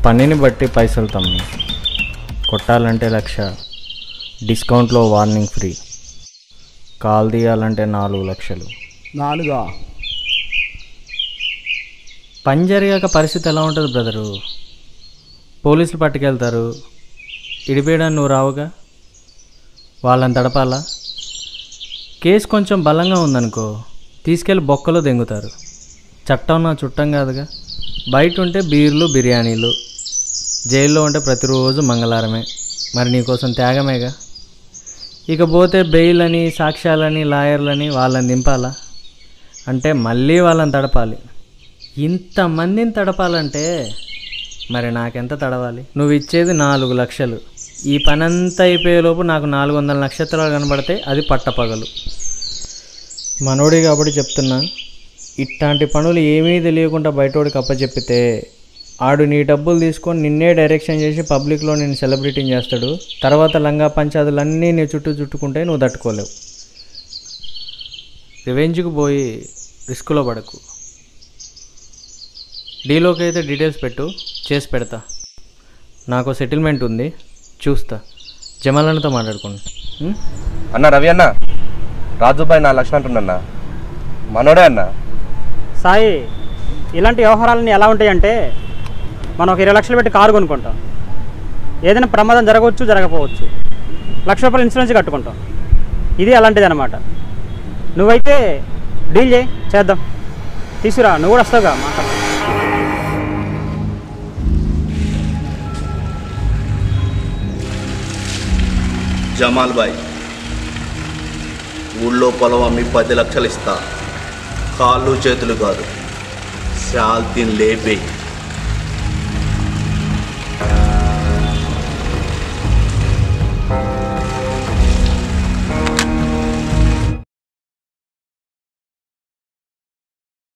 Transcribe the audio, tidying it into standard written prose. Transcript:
పనిని బట్టి పైసలు తమ్మి. కొట్టాలంటే 1,00,000, డిస్కౌంట్లో వార్నింగ్ ఫ్రీ. కాల్ తీయాలంటే 4 లక్షలు. 4? పని జరిగాక పరిస్థితి ఎలా ఉంటుంది బ్రదరు? పోలీసులు పట్టుకెళ్తారు, ఇడిపేయడానికి నువ్వు రావుగా, వాళ్ళని తడపాలా? కేసు కొంచెం బలంగా ఉందనుకో, తీసుకెళ్ళి బొక్కలో దెంగుతారు. చట్టం నా చుట్టం కాదుగా. బయట ఉంటే బీర్లు బిర్యానీలు, జైల్లో ఉంటే ప్రతిరోజు మంగళవారమే. మరి నీకోసం త్యాగమేగా. ఇకపోతే బెయిల్ అని, సాక్ష్యాలని, లాయర్లని వాళ్ళని దింపాలా అంటే మళ్ళీ వాళ్ళని తడపాలి. ఇంతమందిని తడపాలంటే మరి నాకెంత తడవాలి? నువ్వు ఇచ్చేది 4 లక్షలు. ఈ పనంతా అయిపోయేలోపు నాకు 400 నక్షత్రాలు కనబడితే అది పట్టపగలు. మనోడి కాబట్టి చెప్తున్నా, ఇట్లాంటి పనులు ఏమీ తెలియకుండా బయటోడికి అప్పచెప్పితే ఆడు నీ డబ్బులు తీసుకొని నిన్నే డైరెక్షన్ చేసి పబ్లిక్లో నేను సెలబ్రిటీని చేస్తాడు. తర్వాత లంగా పంచాదులన్నీ నీ చుట్టూ చుట్టుకుంటే నువ్వు తట్టుకోలేవు. రివెంజ్కి పోయి రిస్క్లో పడకు. డీలోకి అయితే డీటెయిల్స్ పెట్టు, చేసి పెడతా. నాకు సెటిల్మెంట్ ఉంది, చూస్తా. జమాలన్నతో మాట్లాడుకోండి. అన్న రవి అన్న, రాజుబాయ్ 4 లక్షలు అంటున్నా. మనోడే అన్న. సాయి, ఇలాంటి వ్యవహారాలన్నీ ఎలా ఉంటాయంటే, మనం ఒక 20 లక్షలు పెట్టి కారు కొనుక్కుంటాం. ఏదైనా ప్రమాదం జరగవచ్చు, జరగకపోవచ్చు. 1,00,000 రూపాయలు ఇన్సూరెన్స్ కట్టుకుంటాం. ఇది అలాంటిది అనమాట. నువ్వైతే డీల్ చేద్దాం. తీసుకురా, నువ్వు కూడా వస్తావుగా. మాట్లాడు. జమాల్ బాయ్, ఊళ్ళో పొలం అమ్మి 10 లక్షలు ఇస్తా. కాళ్ళు చేతులు కాదు, శాల్తీని లేపే.